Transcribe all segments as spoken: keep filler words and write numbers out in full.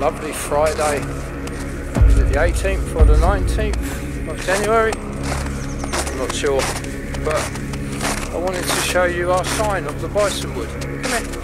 lovely Friday, is it the eighteenth or the nineteenth of January? I'm not sure, but I wanted to show you our sign of the bison wood. Come here.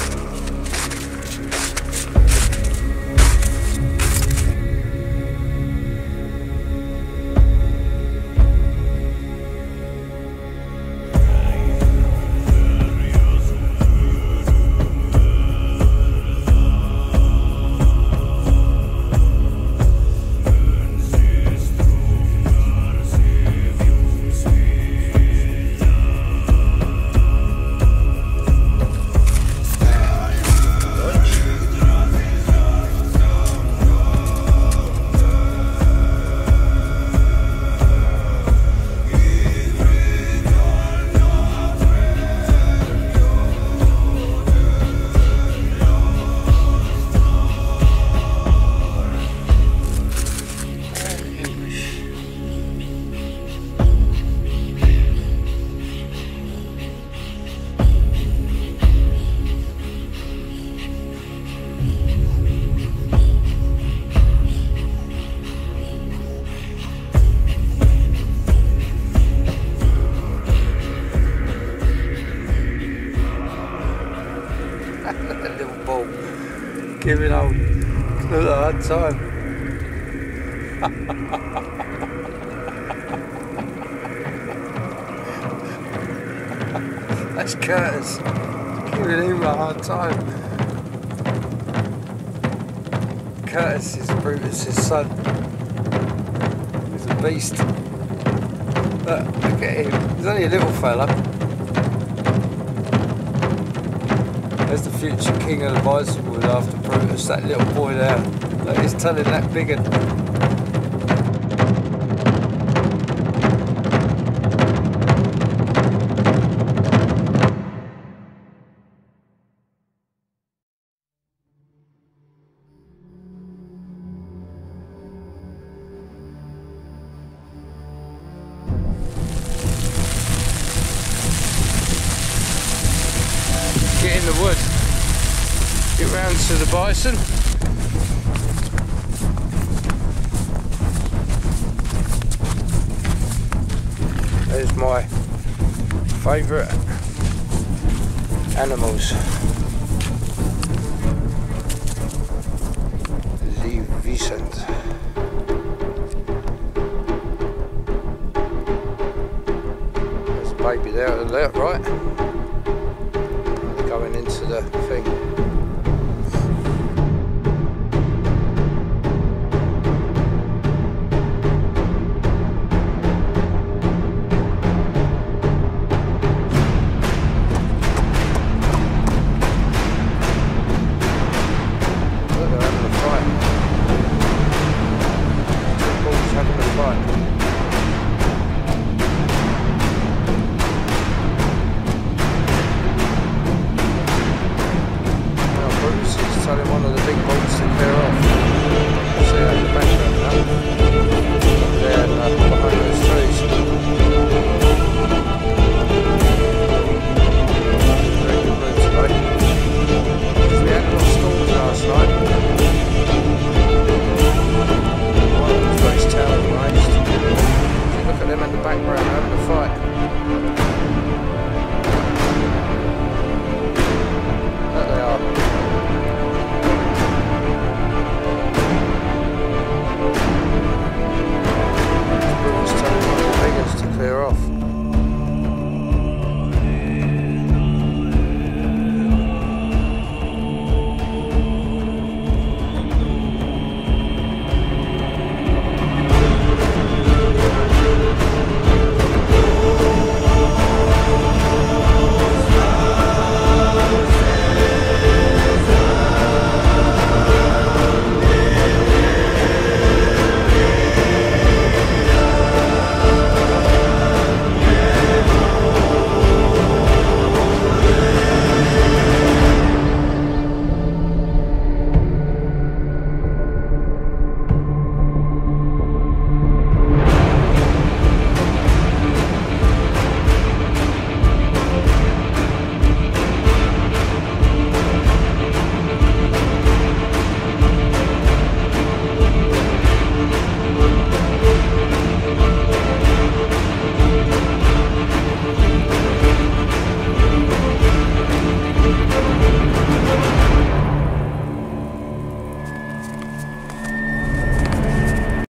Giving old Knud a hard time. That's Curtis giving him a hard time. Curtis is Brutus' son. He's a beast. Look, look at him. He's only a little fella. There's the future king of the bison wood after Brutus, that little boy there. Like he's telling that big one. Get in the wood, get round to the bison. There's my favourite animals. The vísundr. There's a baby there on the left, right? Going into the